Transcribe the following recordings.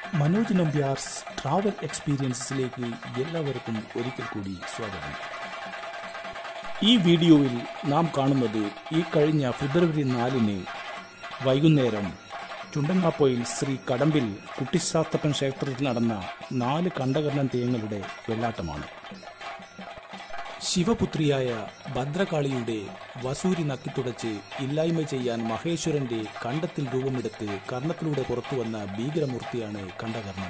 Manoj Nambiar's travel എക്സ്പീരിയൻസിലേക്ക് എല്ലാവർക്കും ഒരിക്കൽ കൂടി സ്വാഗതം. ഈ വീഡിയോയിൽ നാം കാണുന്നത് ഈ കഴിഞ്ഞ ഫെബ്രുവരി 4 വൈകുന്നേരം ചുണ്ടങ്ങാപ്പോയിൽ ശ്രീ കടമ്പിൽ കുട്ടി സാസ്തപ്പൻ ക്ഷേത്രത്തിൽ നടന്ന 4 ഖണ്ഡകർണൻ തെയ്യങ്ങളുടെ വെള്ളാട്ടമാണ്. ശിവപുത്രിയായ ഭദ്രകാളിയുടെ വസൂരി നക്കിത്തുടച്ച് ഇല്ലായ്മ ചെയ്യാൻ മഹേശ്വരന്റെ കണ്ഠത്തിൽ രൂപമെടുത്ത് കർണത്തിലൂടെ പുറത്തുവന്ന ഭീകരമൂർത്തിയാണ് ഖണ്ഡകർണൻ.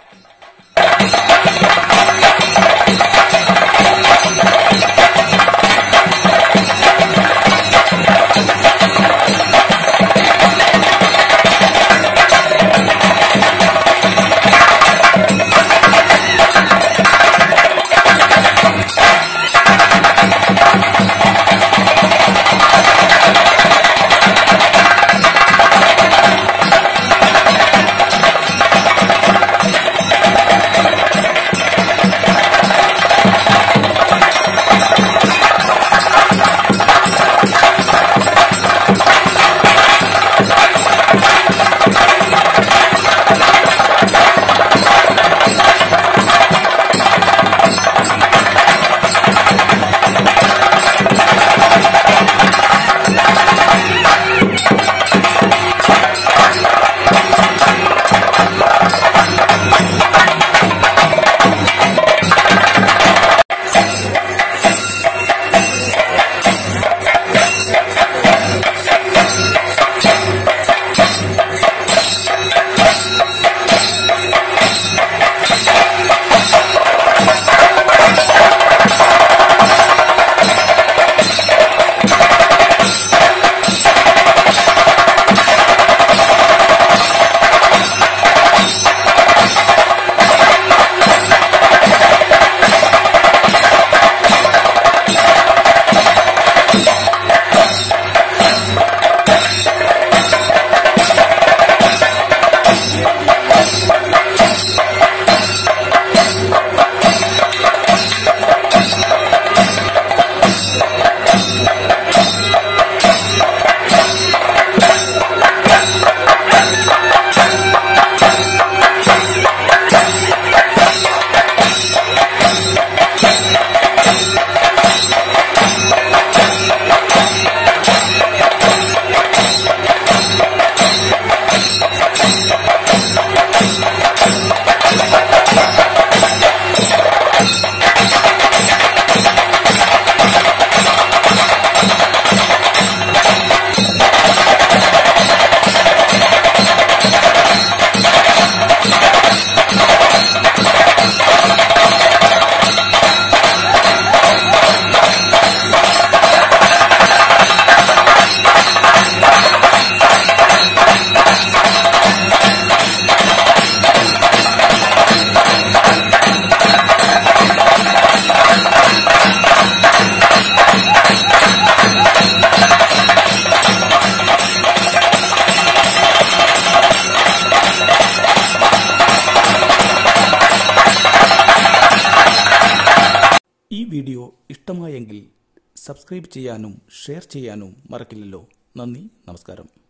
ഈ വീഡിയോ ഇഷ്ടമായെങ്കിൽ സബ്സ്ക്രൈബ് ചെയ്യാനും ഷെയർ ചെയ്യാനും മറക്കില്ലല്ലോ. നന്ദി, നമസ്കാരം.